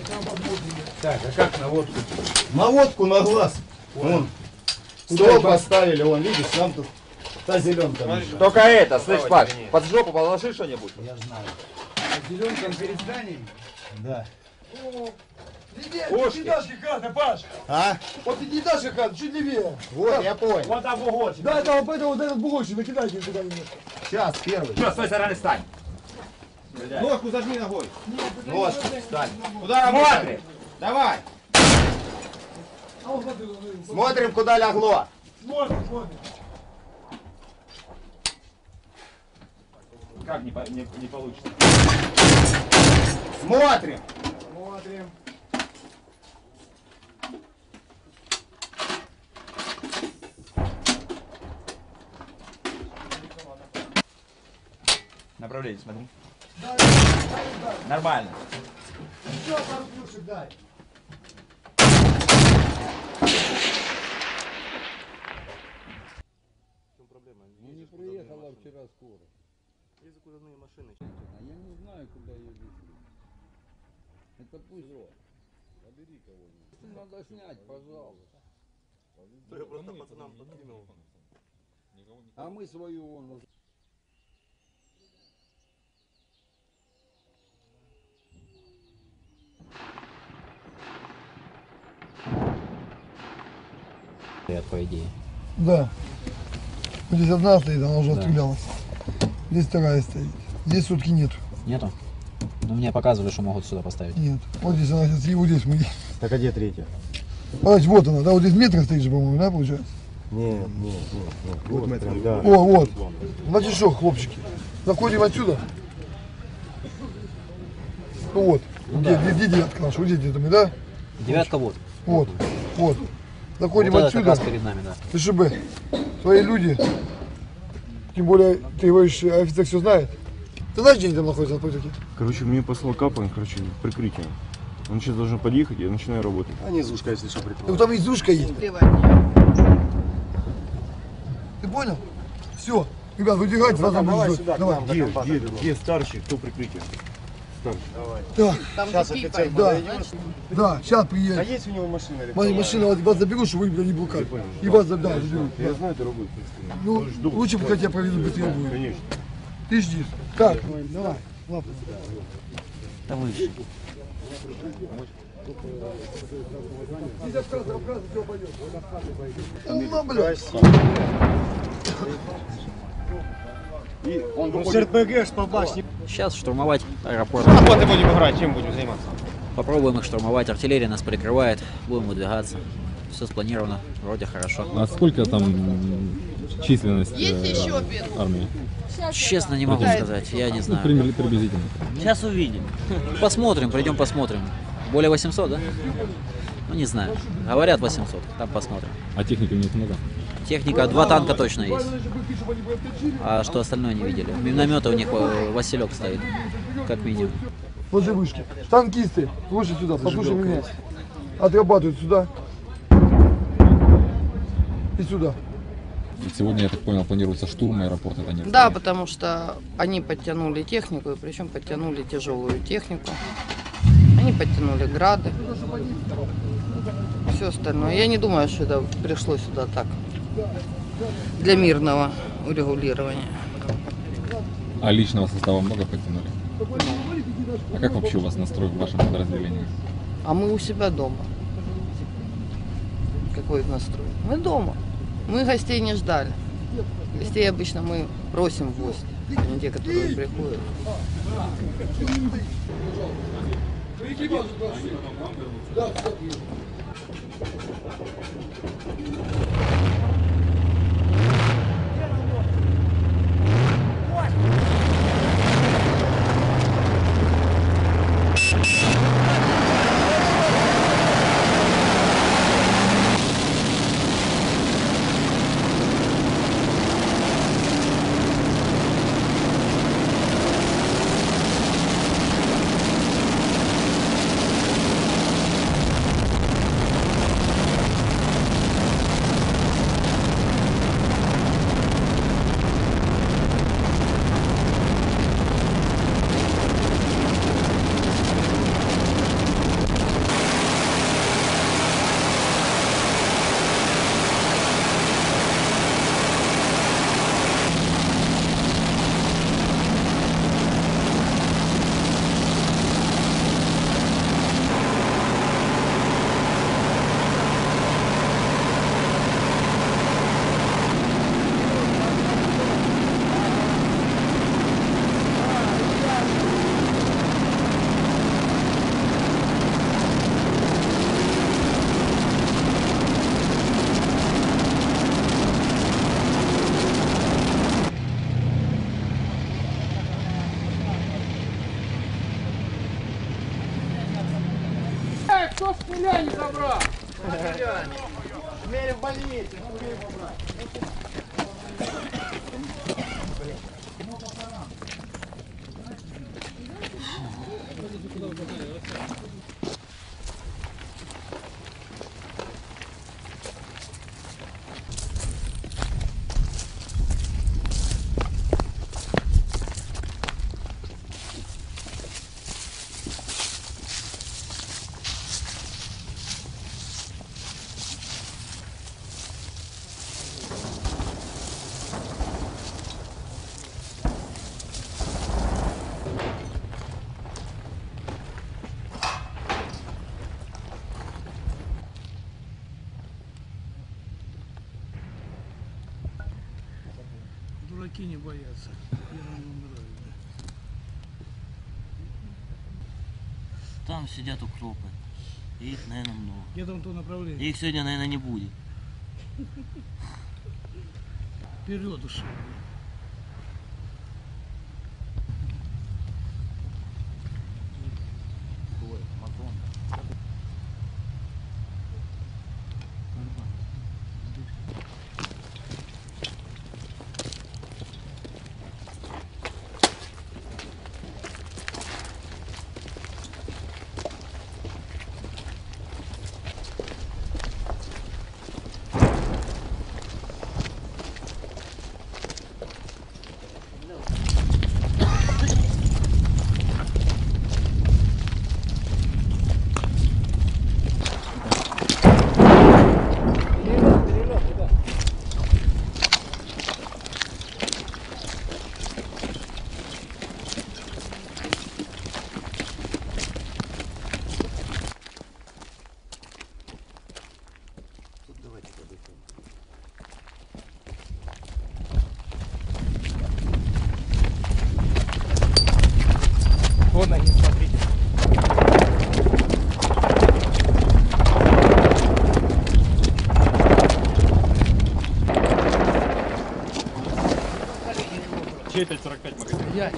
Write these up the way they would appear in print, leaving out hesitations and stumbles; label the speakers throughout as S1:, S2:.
S1: Так, а как на водку?
S2: На водку на глаз. Вон. Стол поставили, вон, видишь, там тут та зеленка.
S3: Только это, слышь, Паш, под жопу положи что-нибудь.
S2: Я знаю.
S1: Зеленком перед зданием?
S2: Да.
S1: Пятиэтажка хата, Паш!
S2: А?
S1: Вот пятиэтажка хата, чуть левее.
S2: Вот, я понял.
S1: Вот там бугорчик. Да, это вот этот бугорчик, накидайте туда немножко.
S2: Сейчас, первый.
S3: Что, с той стороны стань.
S1: Ножку зажми ногой.
S2: Ножку встань.
S1: Куда работаем?
S3: Смотри. Давай.
S2: Смотрим, куда лягло.
S1: Смотрим.
S3: Как не получится?
S2: Смотрим.
S1: Смотрим.
S3: Направление смотри. Нормально.
S1: Еще пару плюшек дай.
S4: Не приехала вчера скоро. Есть закуранные машины. А я не знаю, куда ее везли. Это пусть. Побери кого-нибудь. Надо снять, пожалуйста.
S5: Я просто пацанам подкинул.
S4: А мы свою вон уже.
S6: По идее.
S7: Да. Вот здесь одна стоит, она уже отстрелялась. Здесь вторая стоит. Здесь сутки нет.
S6: Нету? Ну мне показывали, что могут сюда поставить.
S7: Нет. Вот здесь она сейчас, и вот здесь мы.
S2: Так а где третья?
S7: Давайте, вот она, да, вот здесь метр стоит же, по-моему, да, получается?
S2: Нет. Вот метр, да.
S7: О, вот. Значит что, хлопчики, заходим отсюда. Ну вот. Где девятка наша? Вот здесь где-то мы, да?
S6: Девятка вот.
S7: Вот. Заходим
S6: Вот это как
S7: отсюда.
S6: раз перед нами, да.
S7: И чтобы свои люди, тем более, ты говоришь, офицер все знает. Ты знаешь, где они там находятся на призраке?
S5: Короче, мне послал Капан, прикрытие. Он сейчас должен подъехать, я начинаю работать.
S2: А низушка, если что, прикрывает.
S7: Ну там изушка есть. Ты понял? Все. Ребят, выдвигайте, вас там
S2: давай
S7: ждет.
S2: сюда,
S7: Давай.
S2: к нам.
S5: Где старший, кто прикрытие? Старший.
S7: Да,
S2: Сейчас офицер
S7: да,
S2: подойдет.
S7: да, сейчас
S2: А
S7: приедет.
S2: есть у него машина? или
S7: Моя машина, вас заберу, чтобы вы не блокали. И вас заберу.
S5: Я знаю дорогу.
S7: Ну, лучше бы хотя проведу быстрее будет.
S5: Конечно.
S7: Ты жди. Так, давай. Лапу.
S6: Там выше.
S7: Ну, блядь.
S2: Он с РПГ по башне.
S6: Сейчас штурмовать аэропорт.
S2: Работы будем играть, чем будем заниматься?
S6: Попробуем их штурмовать. Артиллерия нас прикрывает. Будем выдвигаться. Все спланировано. Вроде хорошо.
S8: А сколько там численность армии?
S6: Честно не могу сказать. Я не
S8: Ну,
S6: знаю.
S8: приблизительно.
S6: Сейчас увидим. Посмотрим, придем посмотрим. Более 800, да? Ну не знаю. Говорят 800. Там посмотрим.
S8: А техники у них много?
S6: Техника, 2 танка точно есть. А что остальное не видели? Минометы у них Василек стоит. Как минимум.
S7: Возле вышки. Танкисты, слушай сюда, послушай меня. Отрабатывают сюда. И сюда.
S8: Сегодня, я так понял, планируется штурм аэропорта. Это не
S9: Да, потому что они подтянули технику, и причем подтянули тяжелую технику. Они подтянули грады, все остальное. Я не думаю, что это пришло сюда так, для мирного урегулирования.
S8: А личного состава много подтянули? А как вообще у вас настрой в вашем подразделении?
S9: А мы у себя дома. Какой настрой? Мы дома. Мы гостей не ждали. Гостей обычно мы просим в гости, а не те, которые приходят.
S4: Кто с нуля не забрал?
S2: Шмель в больнице.
S4: Дураки не боятся.
S10: Там сидят укропы. Их, наверное, много.
S4: Где-то в том направлении.
S10: Их сегодня, наверное, не будет.
S4: Вперед ушел.
S3: Вон они, смотрите. Чей 545 магазин?
S4: Я.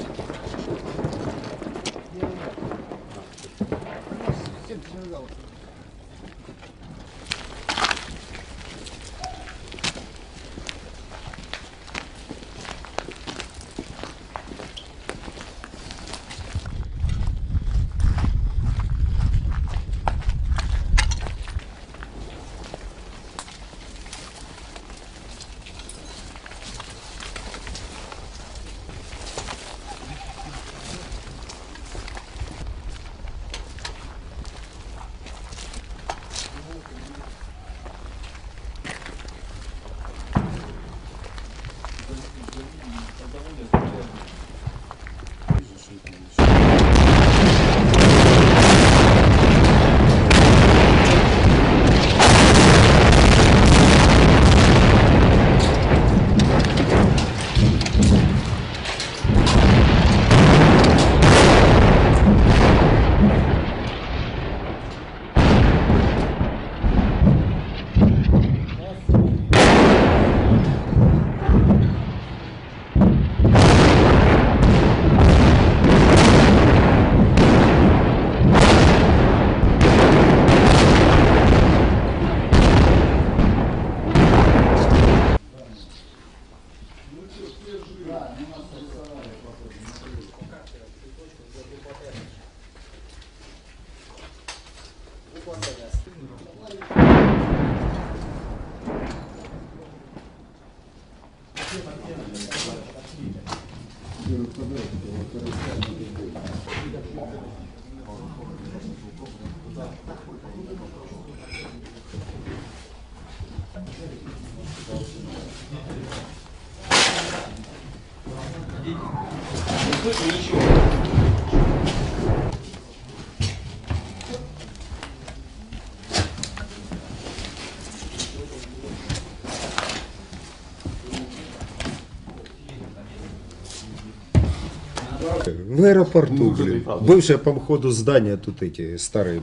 S11: В аэропорту, блин. Бывшее по ходу здания, тут эти старые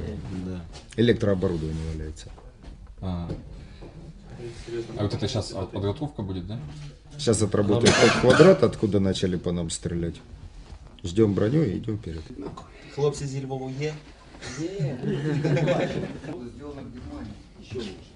S11: электрооборудование валяется.
S8: А вот это сейчас подготовка будет, да?
S11: Сейчас отработает тот квадрат, откуда начали по нам стрелять. Ждем броню и идем вперед.
S10: Хлопці зі Львова є?
S4: Сделано в Германии. Еще лучше.